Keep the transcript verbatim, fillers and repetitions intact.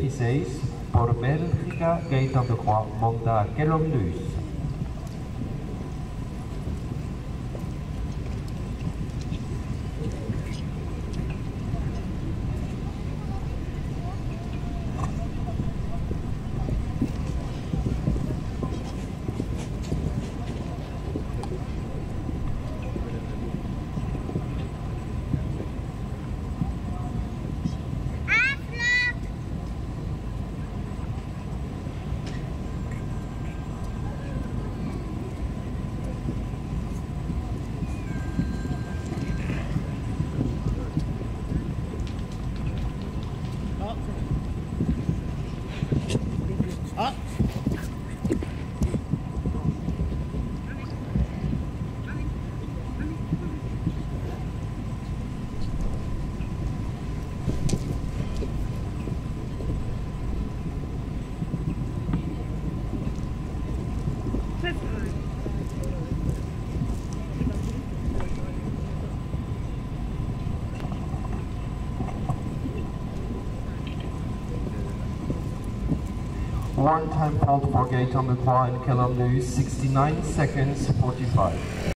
dezesseis, por Bélgica, Gaëtan de Croix, monta Callum Lewis. Up. One time fault for Gaëtan de Croix and Callum Lewis, sixty-nine seconds forty-five.